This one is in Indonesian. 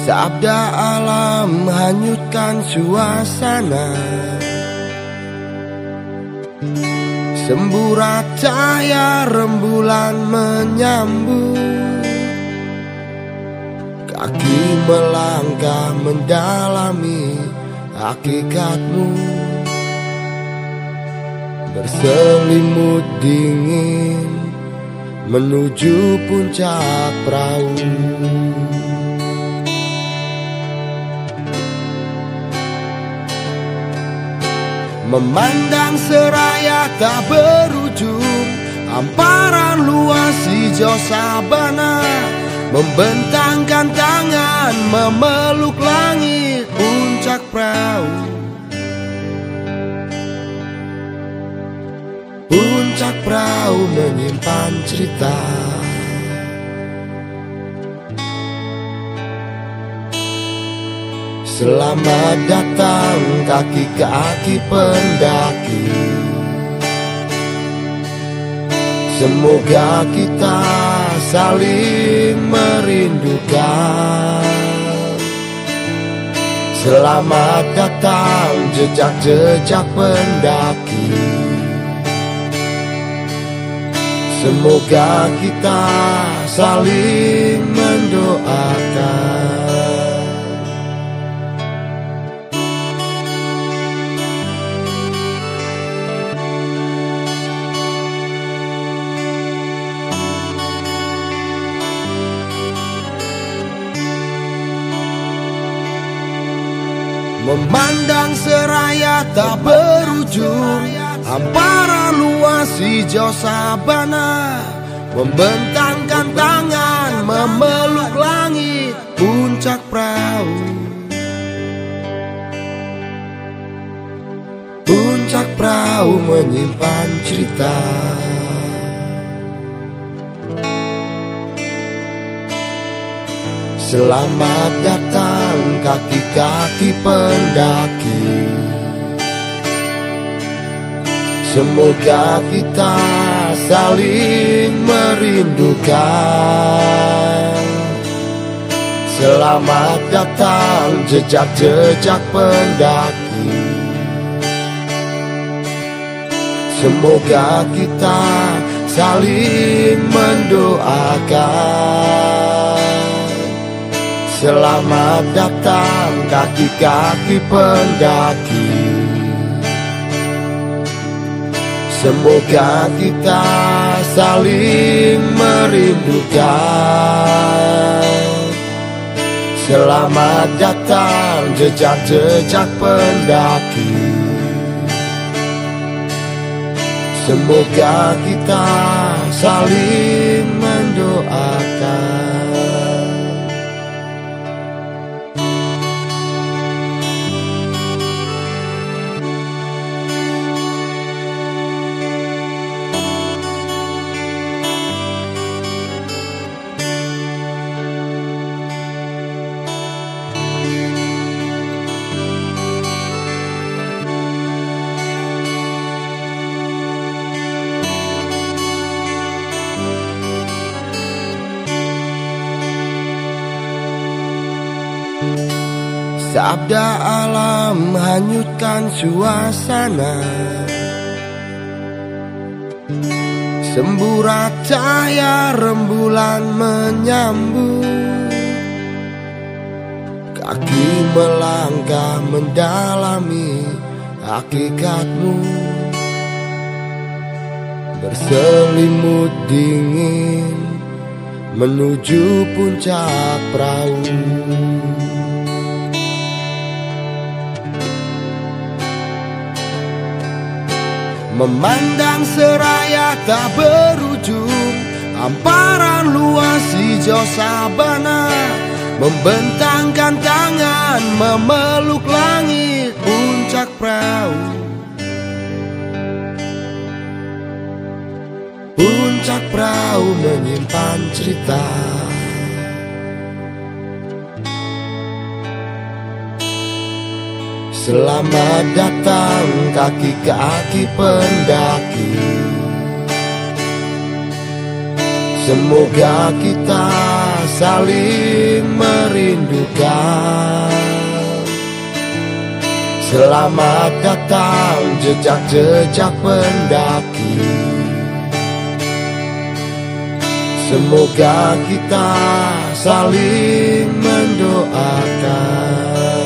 Sabda alam hanyutkan suasana, semburat cahaya rembulan menyambut. Kaki melangkah mendalami hakikatmu, berselimut dingin menuju puncak perahu. Memandang seraya tak berujung, hamparan luas hijau sabana, membentangkan tangan memeluk langit puncak perahu. Puncak perahu menyimpan cerita, selamat datang kaki-kaki pendaki. Semoga kita saling merindukan. Selamat datang jejak-jejak pendaki. Semoga kita saling mendoakan. Memandang seraya tak berujung, hamparan luas hijau sabana, membentangkan tangan memeluk langit puncak perahu. Puncak perahu menyimpan cerita, selamat datang kaki-kaki pendaki. Semoga kita saling merindukan. Selamat datang jejak-jejak pendaki. Semoga kita saling mendoakan. Selamat datang kaki-kaki pendaki. Semoga kita saling merindukan. Selamat datang jejak-jejak pendaki. Semoga kita saling mendoakan. Sabda alam hanyutkan suasana, semburat cahaya rembulan menyambut. Kaki melangkah mendalami hakikatmu, berselimut dingin menuju puncak perahu. Memandang seraya tak berujung, hamparan luas hijau sabana, membentangkan tangan memeluk langit puncak perahu. Puncak perahu menyimpan cerita, selamat datang kaki-kaki pendaki. Semoga kita saling merindukan. Selamat datang jejak-jejak pendaki. Semoga kita saling mendoakan.